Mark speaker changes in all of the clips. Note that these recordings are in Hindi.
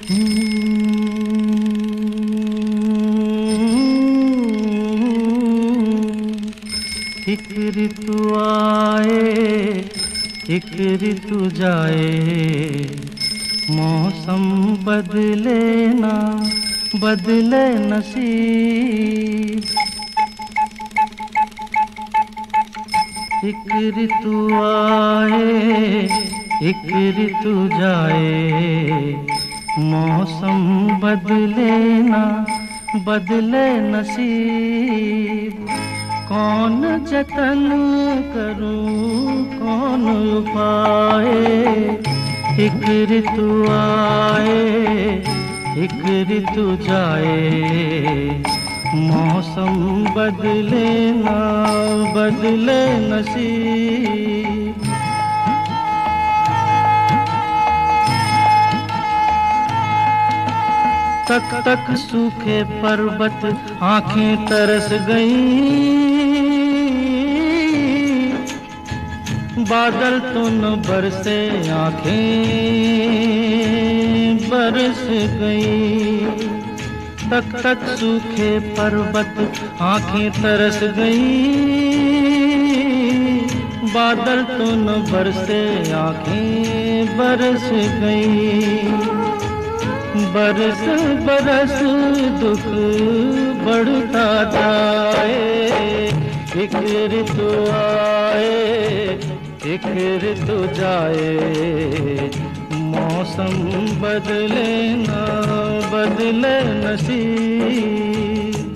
Speaker 1: एक ऋतु आए एक ऋतु जाए, मौसम बदले ना बदले नसीब। एक ऋतु आए एक ऋतु जाए, मौसम बदले ना बदले नसीब। कौन जतन करूं कौन उपाय, एक ऋतु आए एक ऋतु जाए, मौसम बदले ना बदले नसीब। तक तक सूखे पर्वत आंखें तरस गईं, बादल तो न बरसे आंखें बरस गईं। तक तक सूखे पर्वत आंखें तरस गईं, बादल तो न बरसे आंखें बरस गईं। बरस बरस दुख बढ़ता जाए, एक ऋतु आए एक ऋतु जाए, मौसम बदले ना बदले नसीब।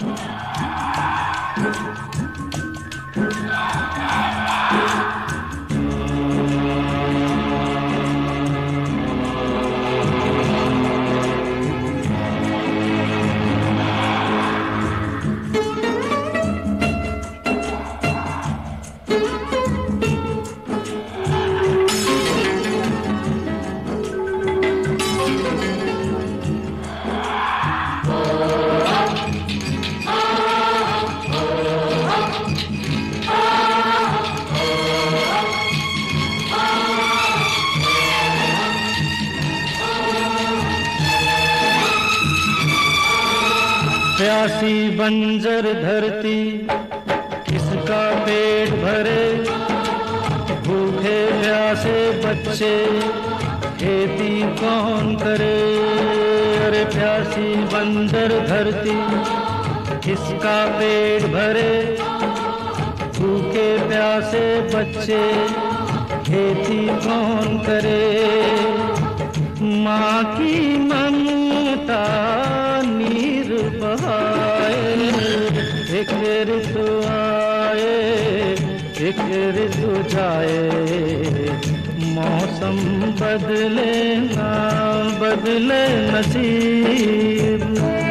Speaker 1: प्यासी बंजर धरती किसका पेट भरे, भूखे प्यासे बच्चे खेती कौन करे। अरे प्यासी बंजर धरती किसका पेट भरे, भूखे प्यासे बच्चे खेती कौन करे। माँ की ममता नीर बहाए, एक ऋतु आए एक ऋतु जाए, मौसम बदले ना बदले नसीब।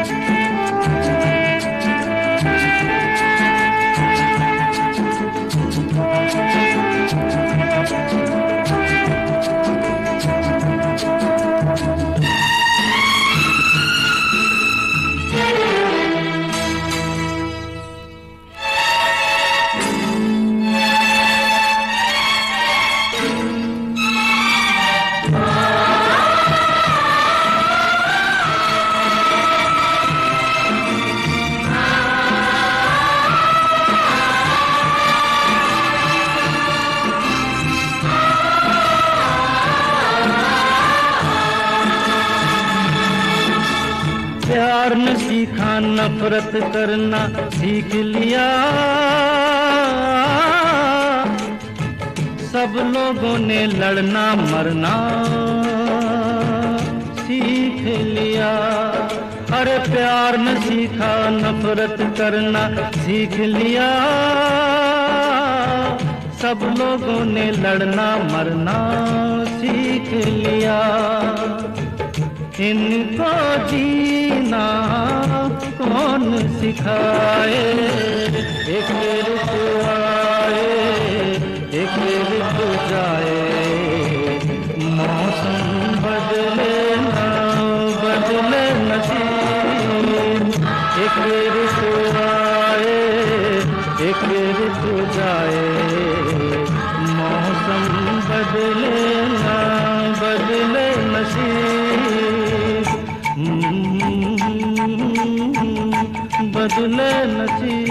Speaker 1: प्यार न सीखा नफरत करना सीख लिया, सब लोगों ने लड़ना मरना सीख लिया। अरे प्यार न सीखा नफरत करना सीख लिया, सब लोगों ने लड़ना मरना सीख लिया। इनको जीना कौन सिखाए, एक ऋतु आए एक ऋतु जाए, मौसम बदले ना बदले नसीब। एक ऋतु आए एक ऋतु जाए, मौसम बदले ना बदले नसीब। बदले नसीब।